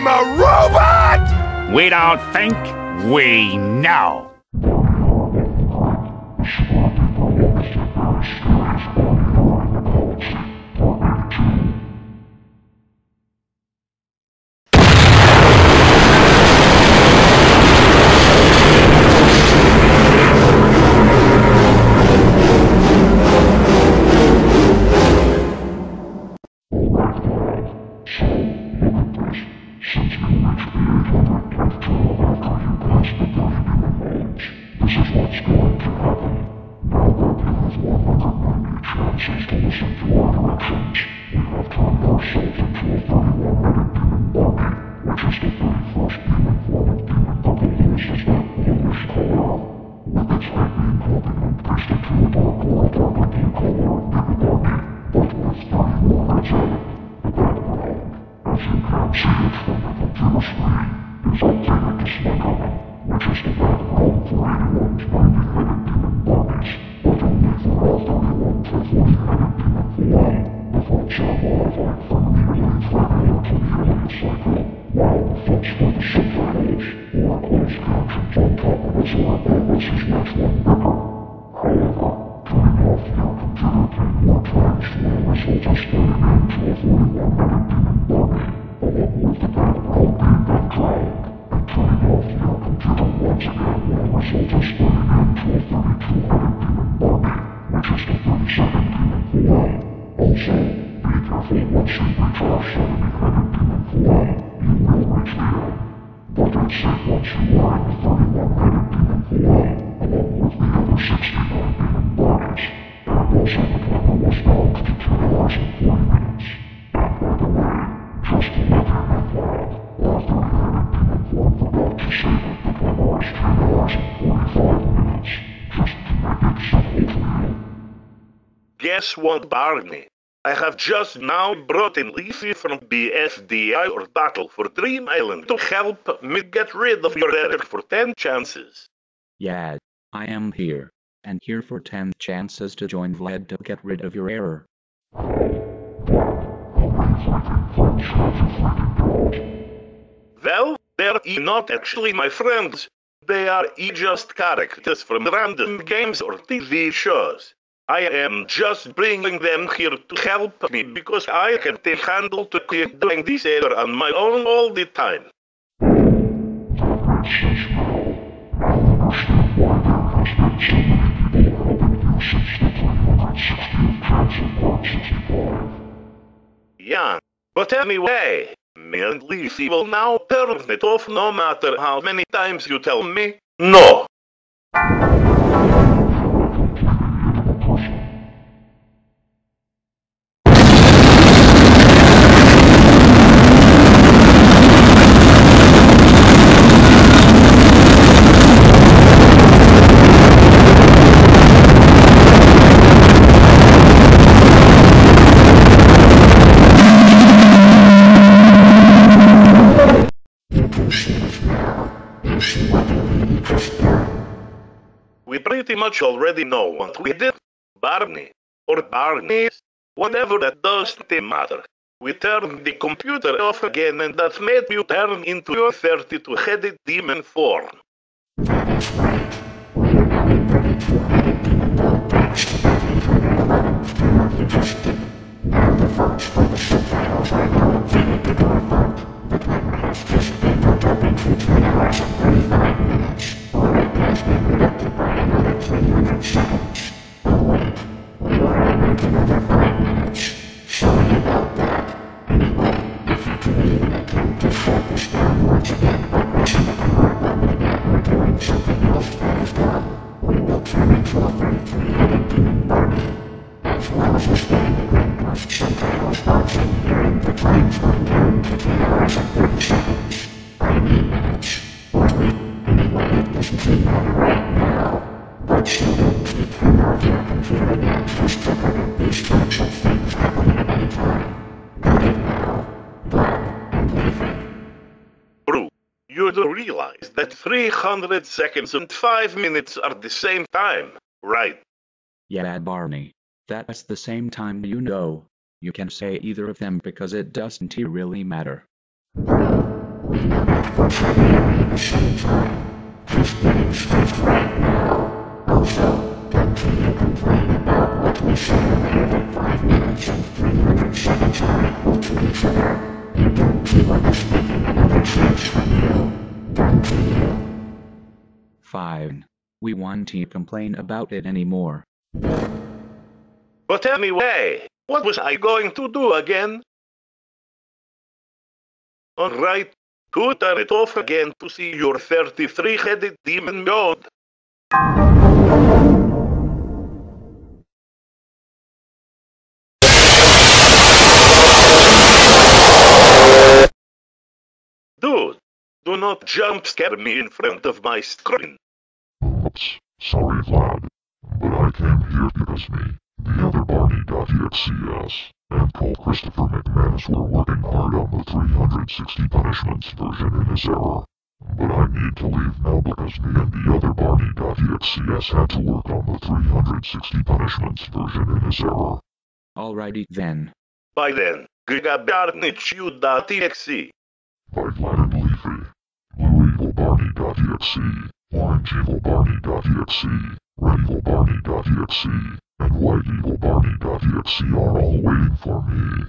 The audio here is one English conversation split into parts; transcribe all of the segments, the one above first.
I'm a robot! We don't think, we know. Guess what, Barney? I have just now brought in Leafy from BFDI or Battle for Dream Island to help me get rid of your error for 10 chances. Yeah, I am here. And here for 10 chances to join Vlad to get rid of your error. Well, they're not actually my friends. They are just characters from random games or TV shows. I am just bringing them here to help me because I can't handle to keep doing this error on my own all the time. Yeah, but anyway, me and Leafy will now turn it off no matter how many times you tell me no. We pretty much already know what we did. Barney, or Barneys, whatever that doesn't matter. We turned the computer off again and that made you turn into your 32-headed demon form. Bro, you do realize that 300 seconds and 5 minutes are the same time, right? Yeah, Barney. That's the same time, you know. You can say either of them because it doesn't really matter. Fine. We won't complain about it anymore. But anyway, what was I going to do again? Alright, to turn it off again to see your 33-headed demon mode. Dude, do not jump scare me in front of my screen. Oops, sorry Vlad, but I came here because me, the other Barney.excs, and Cole Christopher McManus were working hard on the 360 punishments version in this era. But I need to leave now because me and the other Barney.excs had to work on the 360 punishments version in this era. Alrighty then. By then, gigabarneychew.exe. By Vlad and Leafy, Blue Evil Barney.exe, Orange Evil Barney.exe, Red Evil Barney.exe, and White Evil Barney.exe are all waiting for me.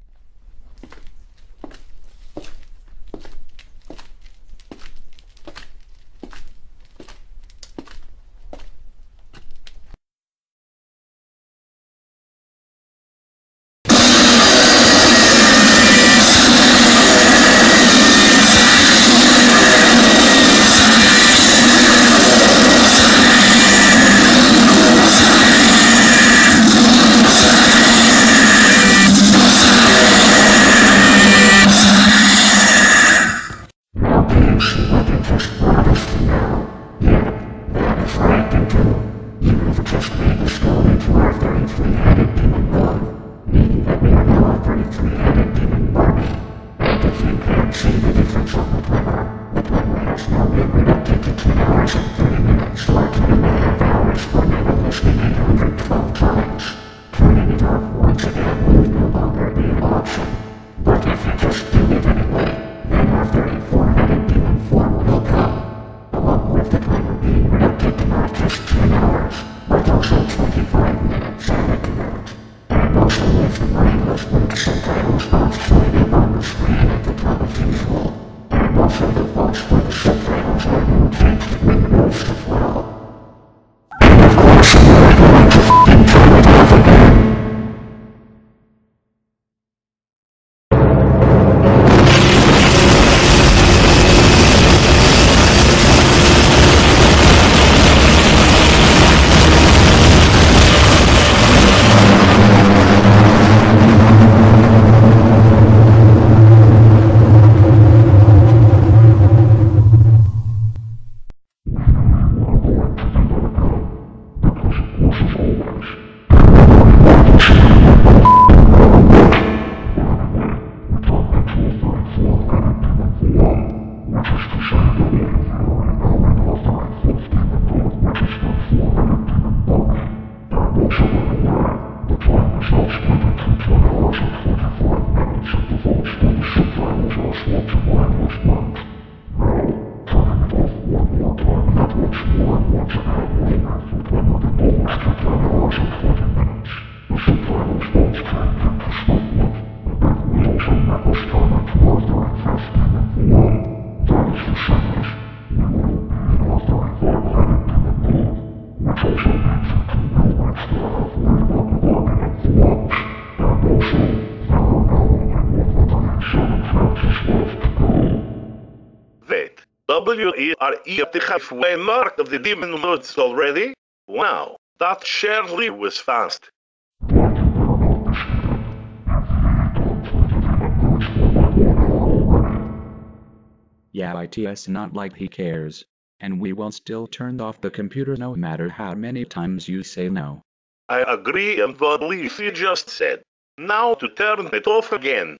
Wait, W-E-R-E at the halfway mark of the demon modes already? Wow, that surely was fast. Yeah, it's not like he cares. And we will still turn off the computer no matter how many times you say no. I agree on what Leafy just said. Now to turn it off again.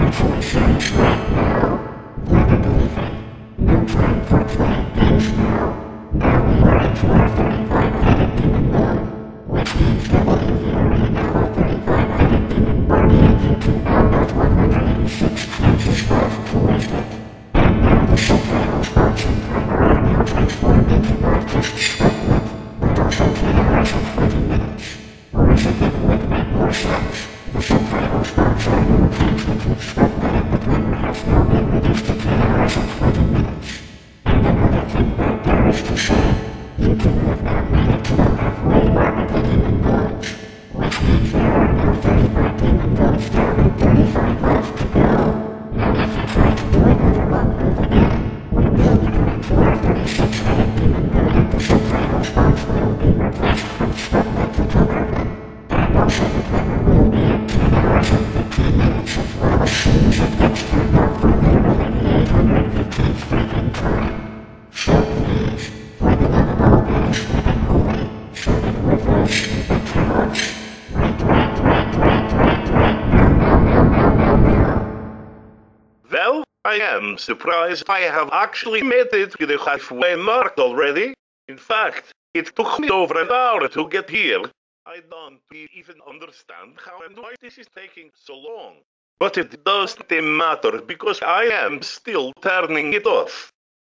Well, I am surprised I have actually made it to the halfway mark already. In fact, it took me over an hour to get here. I don't even understand how and why this is taking so long. But it doesn't matter because I am still turning it off.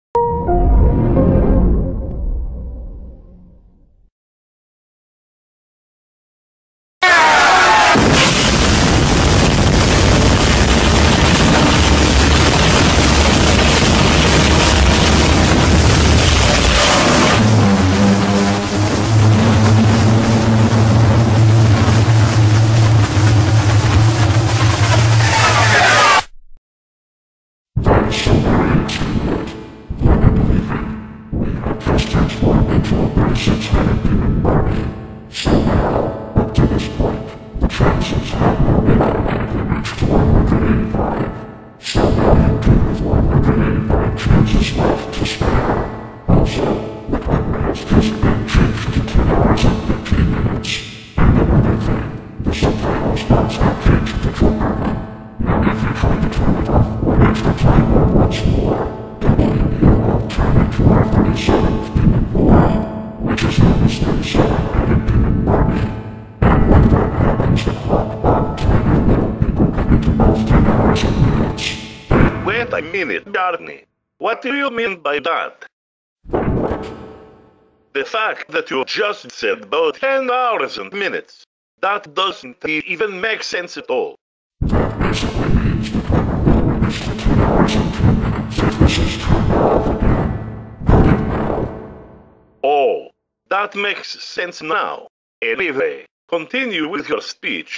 Wait a minute, Barney. What do you mean by that? The fact that you just said about 10 hours and minutes, that doesn't even make sense at all. Oh, that makes sense now. Anyway, continue with your speech.